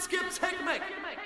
gibt's Heckmeck.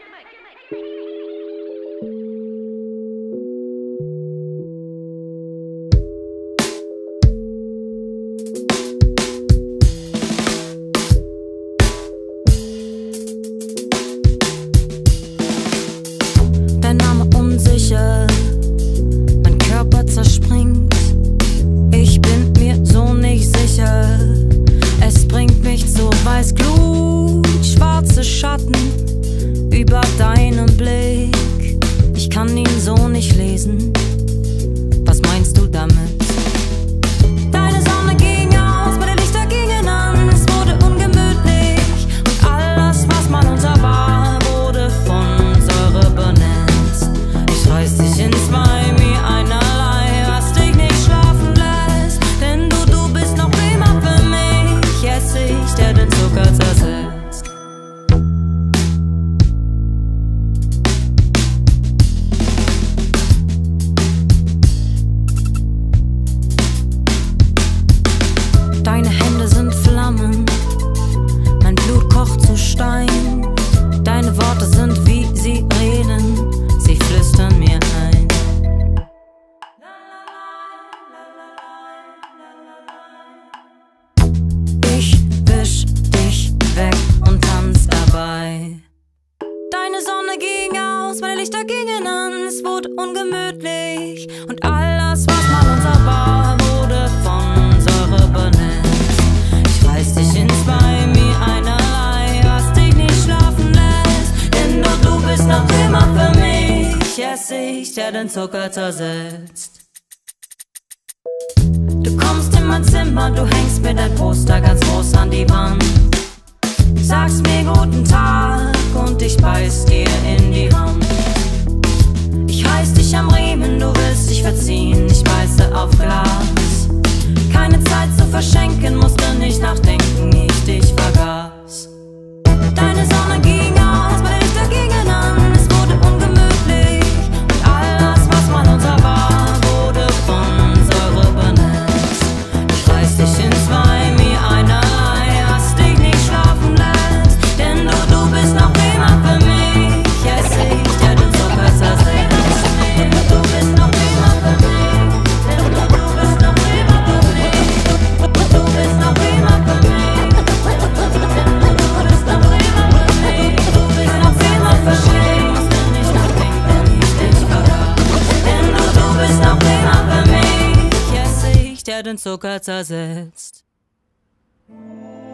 Dein Name unsicher, mein Körper zerspringt. Ich bin mir so nicht sicher. Es bringt mich zu Weißglut, schwarze Schatten über deinen Blick. Ich kann ihn so nicht lesen. Was meinst du damit? Deine Sonne ging aus, meine Lichter gingen an. Es wurde ungemütlich und alles, was mal unser war, wurde von Säure benetzt. Ich reiß dich in zwei wie einerlei, was dich nicht schlafen lässt. Denn du bist noch immer für mich Essig, der den Zucker zersetzt. Deine Hände sind Flammen, mein Blut kocht zu Stein. Deine Worte sind wie Sirenen, sie flüstern mir ein. Ich wisch dich weg und tanz dabei. Deine Sonne ging aus, meine Lichter gingen an. Es wurde ungemütlich und alles, was mal unser war, wurde von Säure benetzt. Ich reiß dich in zwei wie einerlei, was dich nicht schlafen lässt. Denn du bist noch immer für mich Essig, der den Zucker zersetzt. Du kommst in mein Zimmer, du hängst mir dein Poster ganz groß an die Wand. Sagst mir guten Tag und ich beiß dir in die Hand. Ich reiß dich am Riemen, du willst dich verziehen, ich beiße auf Glas. Keine Zeit zu verschenken, musste nicht nachdenken, ich dich vergaß. Deine Sonne ging aus, meine Lichter gingen an. Es wurde ungemütlich und alles, was mal unser war, wurde von Säure benetzt. Ich reiß dich in zwei wie einerlei, was dich nicht schlafen lässt. Denn du bist noch immer für mich Essig, der den Zucker zersetzt. Du bist noch immer für mich, denn du bist noch immer für mich. Du bist noch immer für mich, denn du bist noch immer für mich. Du bist noch immer für mich, musste nicht nachdenken, ich dich vergaß. Denn du bist noch immer für mich Essig, der den Zucker zersetzt.